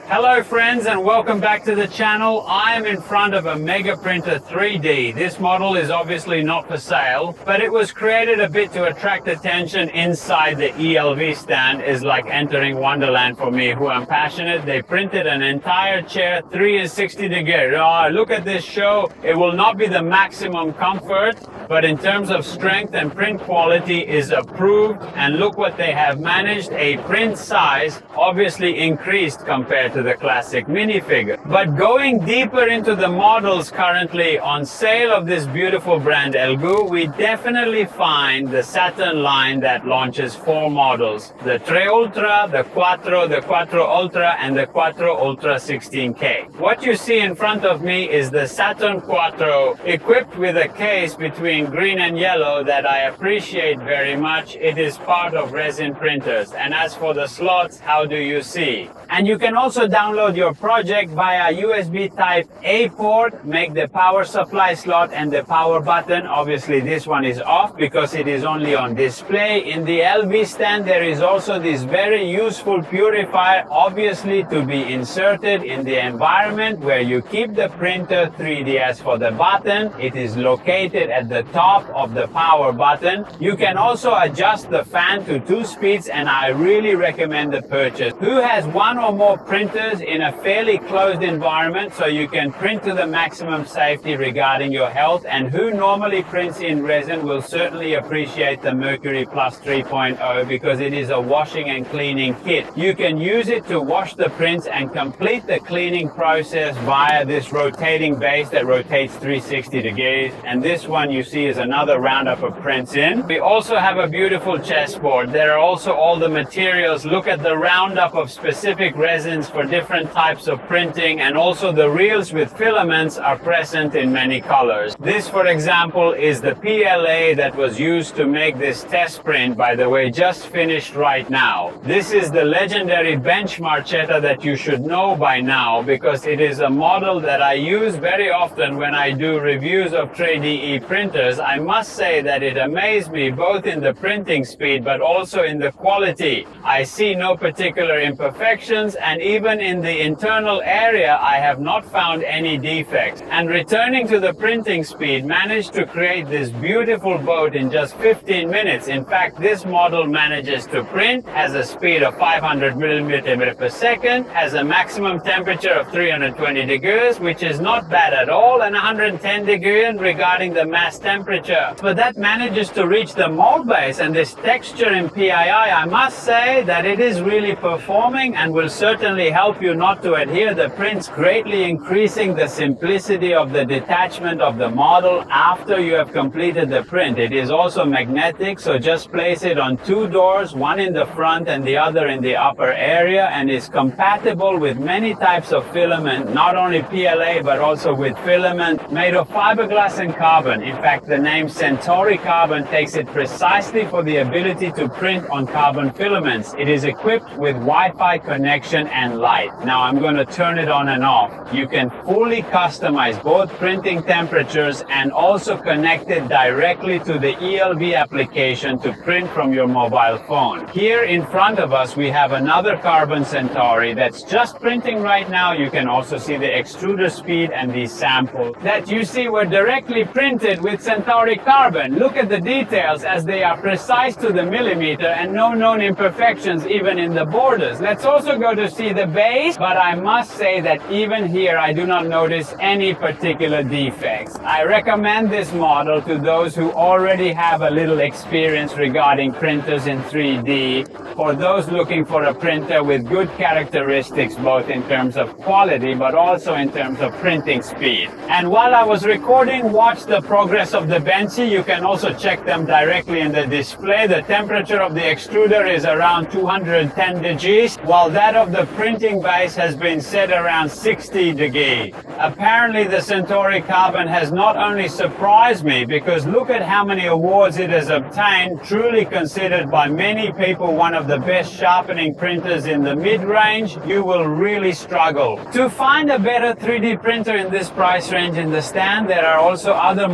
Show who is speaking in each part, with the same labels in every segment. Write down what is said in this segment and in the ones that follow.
Speaker 1: Hello friends, and welcome back to the channel. I am in front of a Mega Printer 3D. This model is obviously not for sale, but it was created a bit to attract attention inside the ELV stand. Is like entering Wonderland for me, who am passionate. They printed an entire chair 360 degrees. Oh, look at this show. It will not be the maximum comfort, but in terms of strength and print quality is approved. And look what they have managed. A print size obviously increased compared to the classic minifigure. But going deeper into the models currently on sale of this beautiful brand Elegoo, we definitely find the Saturn line that launches 4 models: the 3 Ultra, the 4 Ultra, and the 4 Ultra 16K. What you see in front of me is the Saturn 4 equipped with a case between green and yellow that I appreciate very much. It is part of resin printers. And as for the slots, how do you see? And you can also download your project via USB Type A port, make the power supply slot and the power button. Obviously this one is off because it is only on display. In the LV stand there is also this very useful purifier, obviously to be inserted in the environment where you keep the printer 3D. As for the button, it is located at the top of the power button. You can also adjust the fan to 2 speeds, and I really recommend the purchase. Who has one or more printers in a fairly closed environment so you can print to the maximum safety regarding your health, and who normally prints in resin will certainly appreciate the Mercury Plus 3.0 because it is a washing and cleaning kit. You can use it to wash the prints and complete the cleaning process via this rotating base that rotates 360 degrees, and this one you see is another roundup of prints in. We also have a beautiful chessboard. There are also all the materials. Look at the roundup of specific resins for different types of printing, and also the reels with filaments are present in many colors. This, for example, is the PLA that was used to make this test print, by the way, just finished right now. This is the legendary Bench Marchetta that you should know by now because it is a model that I use very often when I do reviews of TradeE printers. I must say that it amazed me both in the printing speed but also in the quality. I see no particular imperfections, and even in the internal area I have not found any defects. And returning to the printing speed, managed to create this beautiful boat in just 15 minutes. In fact, this model manages to print, has a speed of 500 millimeters per second, has a maximum temperature of 320 degrees, which is not bad at all, and 110 degrees regarding the mass temperature. But that manages to reach the mold base, and this texture in PII, I must say that it is really performing and will certainly help you not to adhere the prints, greatly increasing the simplicity of the detachment of the model after you have completed the print. It is also magnetic, so just place it on 2 doors, one in the front and the other in the upper area, and is compatible with many types of filament, not only PLA but also with filament made of fiberglass and carbon. In fact, the name Centauri Carbon takes it precisely for the ability to print on carbon filaments. It is equipped with Wi-Fi connection and light. Now I'm going to turn it on and off. You can fully customize both printing temperatures and also connect it directly to the ELV application to print from your mobile phone. Here in front of us we have another Carbon Centauri that's just printing right now. You can also see the extruder speed, and these samples that you see were directly printed with Centauri Carbon. Look at the details as they are precise to the millimeter and no known imperfections even in the borders. Let's also go to see the base, but I must say that even here I do not notice any particular defects. I recommend this model to those who already have a little experience regarding printers in 3D, for those looking for a printer with good characteristics both in terms of quality but also in terms of printing speed. And while I was recording, watch the progress of the Benchi. You can also check them directly in the display. The temperature of the extruder is around 210 degrees, while that of the printing base has been set around 60 degrees. Apparently the Centauri Carbon has not only surprised me, because look at how many awards it has obtained, truly considered by many people one of the best sharpening printers in the mid-range. You will really struggle to find a better 3D printer in this price range in the stand. There are also other models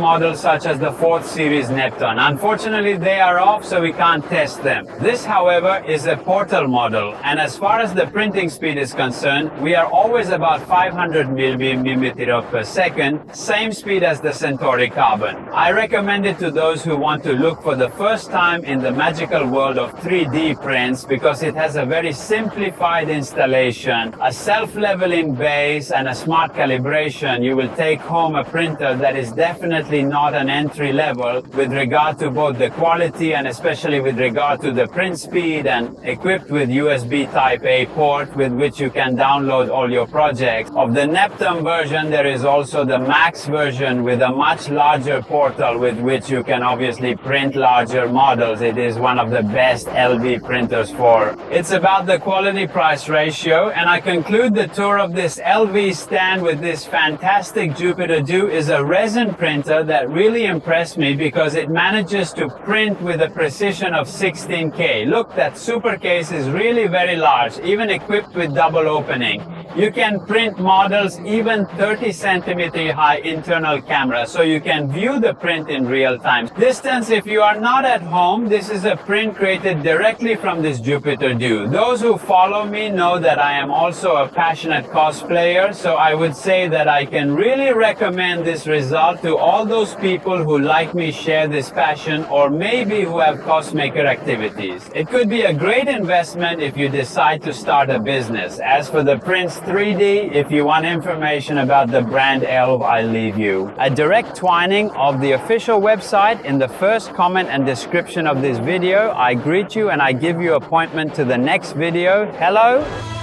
Speaker 1: such as the 4th series Neptune. Unfortunately, they are off, so we can't test them. This, however, is a portal model, and as far as the printing speed is concerned, we are always about 500 mm per second, same speed as the Centauri Carbon. I recommend it to those who want to look for the first time in the magical world of 3D prints because it has a very simplified installation, a self-leveling base, and a smart calibration. You will take home a printer that is definitely not an entry level with regard to both the quality and especially with regard to the print speed, and equipped with USB Type A port with which you can download all your projects. Of the Neptune version, there is also the Max version with a much larger portal with which you can obviously print larger models. It is one of the best LV printers for. It's about the quality price ratio, and I conclude the tour of this LV stand with this fantastic Jupiter Do. Is a resin printer that really impressed me because it manages to print with a precision of 16K. Look, that super case is really very large, even equipped with double opening. You can print models even 30 centimeter high internal camera, so you can view the print in real time. Distance, if you are not at home, this is a print created directly from this Jupiter Do. Those who follow me know that I am also a passionate cosplayer, so I would say that I can really recommend this result to all those people who, like me, share this passion, or maybe who have cosmaker activities. It could be a great investment if you decide to start a business. As for the Prince 3D, if you want information about the brand ELV, I'll leave you a direct twining of the official website in the first comment and description of this video. I greet you and I give you appointment to the next video. Hello.